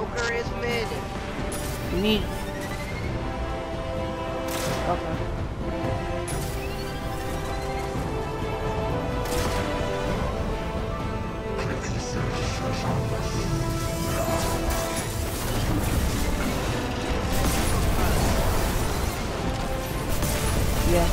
Joker is mid. You need. Okay. Yeah.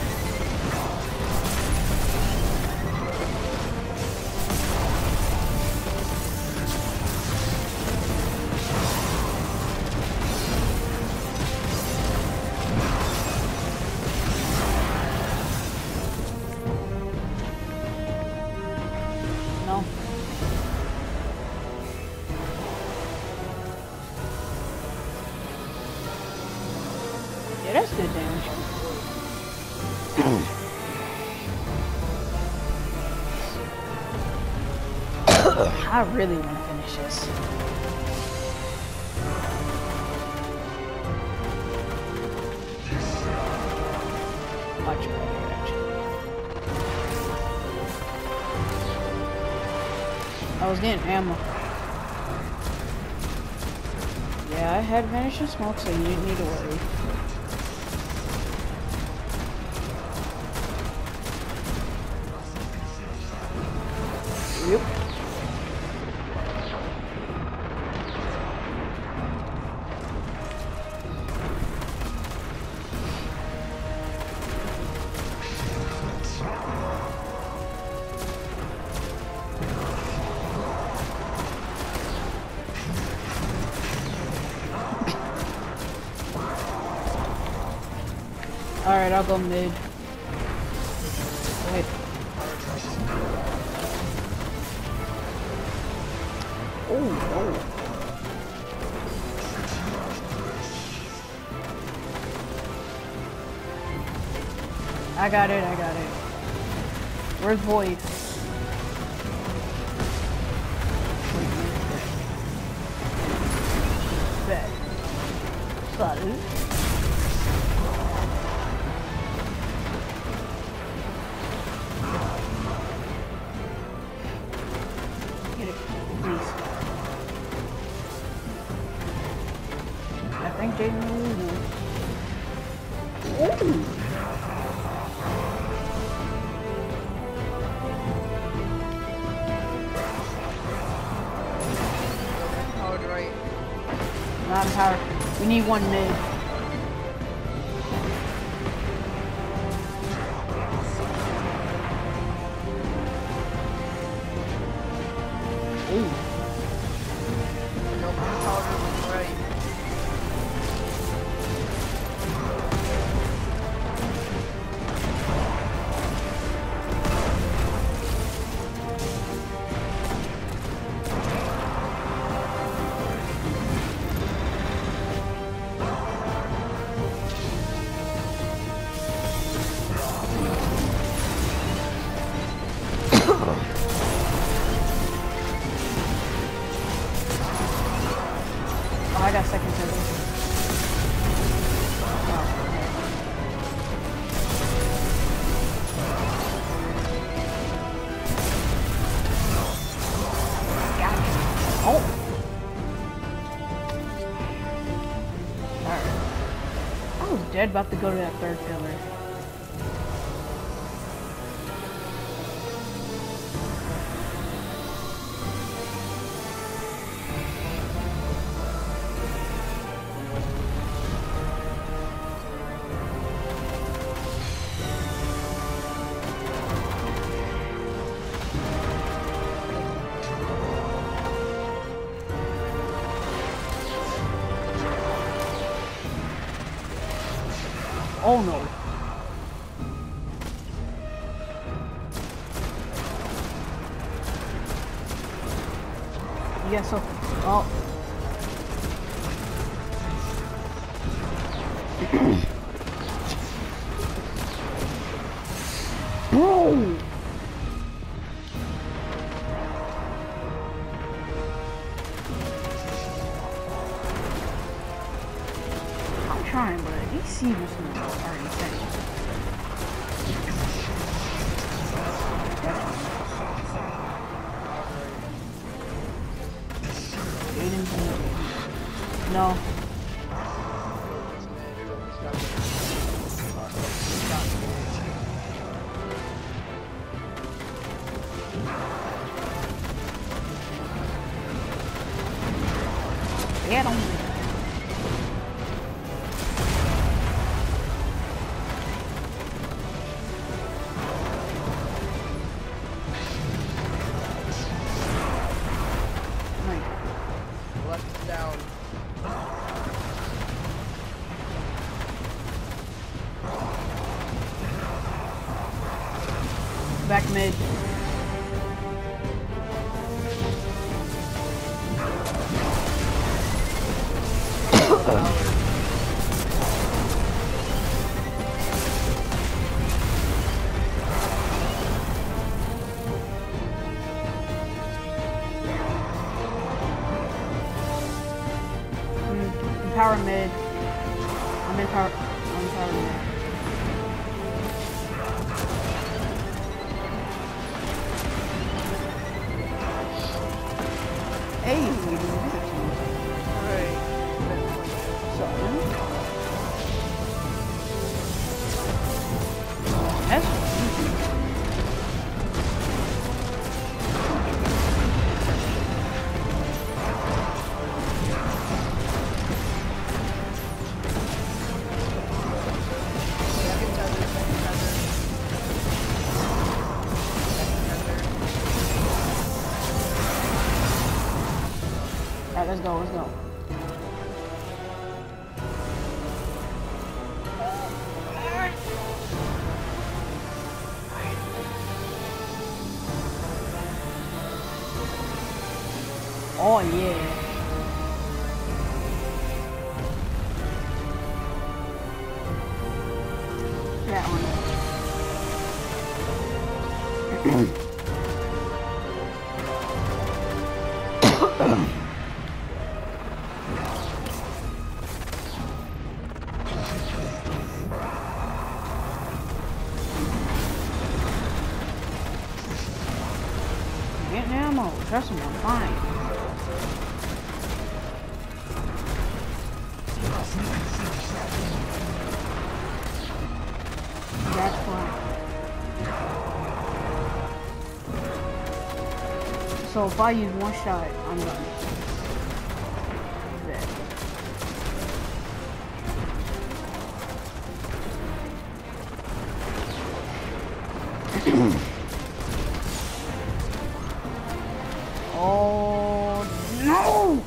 No. Yeah, that's good damage. I really want to finish this. Watch your reaction. I was getting ammo. Yeah, I had vanish and smoke, so you didn't need to worry. Yep. Alright, I'll go mid. Wait. Oh. I got it. Where's Void? Bet. Salud. Get it, please. I think Jaden will lose. Ooh. Not in power. We need one mid. Ooh. No powder was right. Oh, I got second service. Got it. Oh. Alright. I was dead about to go to that third pillar. Oh no. Yeah, so, oh. Bro! I'm trying, but these seasons are insane. Aiden's in the No. Get him. Left is down. Back mid. Power mid. I'm in power mid. Hey, Alright. that's Second tether, second tether. Alright, let's go, let's go. Oh yeah. That one. Getting ammo. Trust me, I'm fine. That's fine. So if I use one shot, I'm done. Dead. Oh no!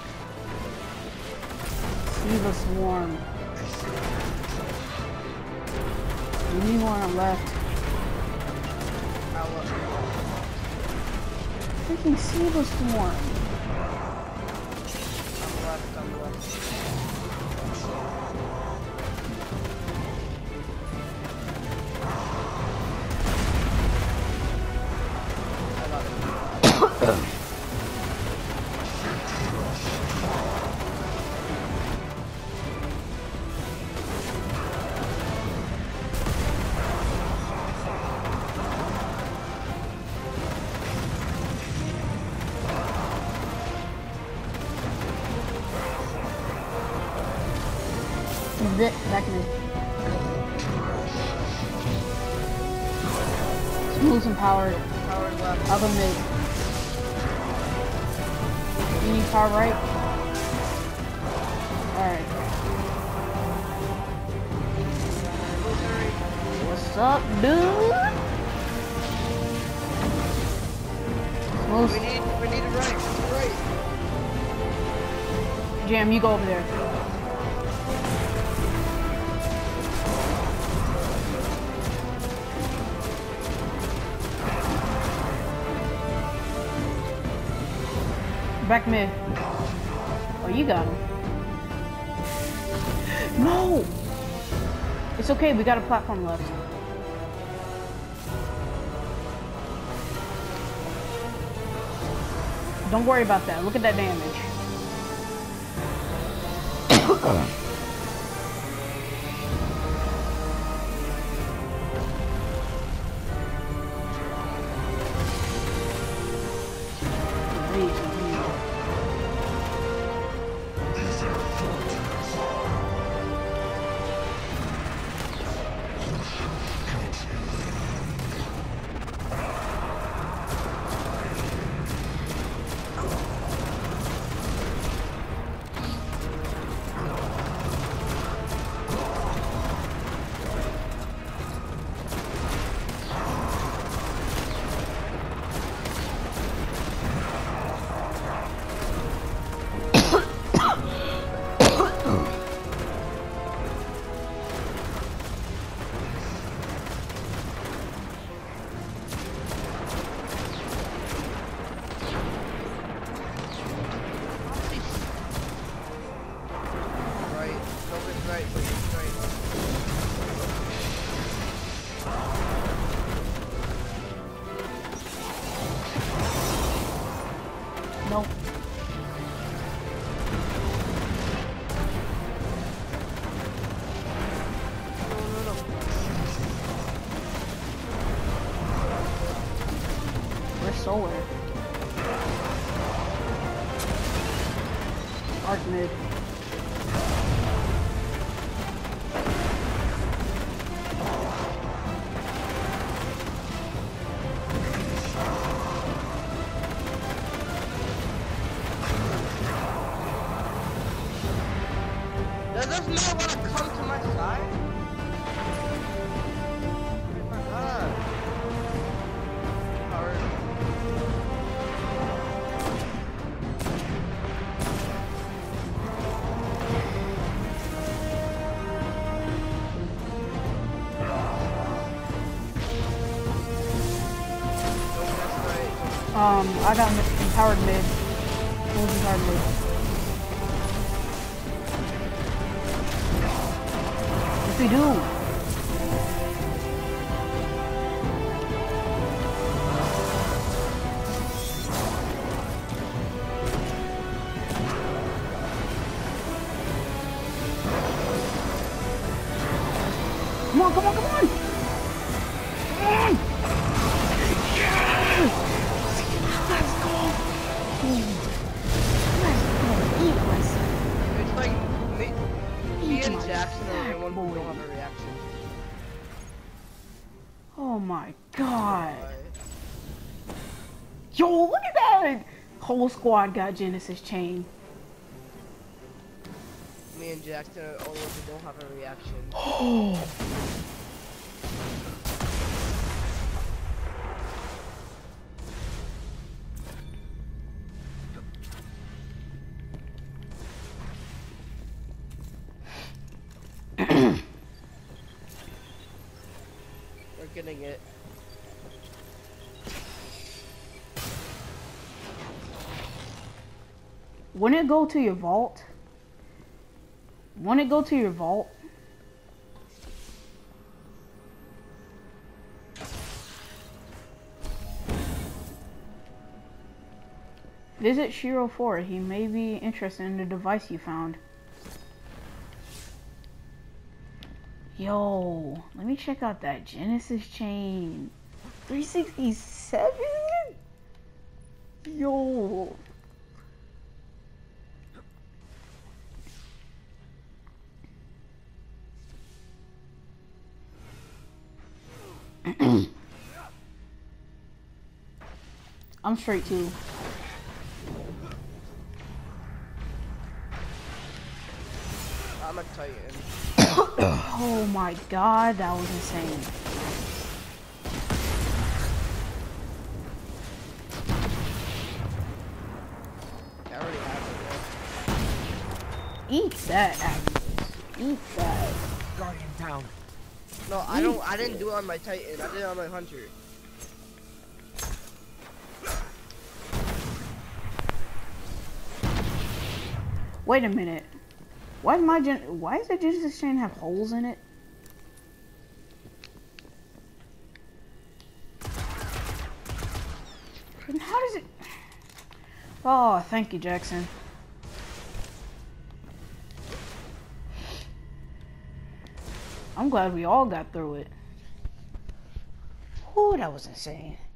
See the swarm. We need one on left. Freaking see the swarm. I'm left. I got it. Back in it. Smooth and powered. Power left. Other mid. You need power right? Alright. What's up, dude? Smooth. We need it right. Jam, you go over there. Back mid. Oh, you got him. No! It's okay, we got a platform left. Don't worry about that. Look at that damage. solar. Arc mid. Does this man want to come to my side? Oh my god. Hard. I got empowered mid. Who was empowered mid? Yes, we do. Come on, come on, come on! Come on! Yes! Let's go! Let's go! Eat my son. It's like me and my Jackson are the sack, one who boy. don't have a reaction. Oh my god. Why? Yo, look at that! Whole squad got Genesis chain. Me and Jackson are the only ones who don't have a reaction. Oh. We're getting it. Wouldn't it go to your vault? Wouldn't it go to your vault? Visit Shiro 4. He may be interested in the device you found. Yo, let me check out that Genesis chain. 367? Yo. I'm straight too. I'm a Titan. Oh my god, that was insane. I already have it. Eat that, Aksis. Eat that. Guardian down. No, I didn't do it on my Titan. I did it on my Hunter. Wait a minute. Why does the Genesis chain have holes in it? And how does it... Oh, thank you, Jackson. I'm glad we all got through it. Whew, that was insane.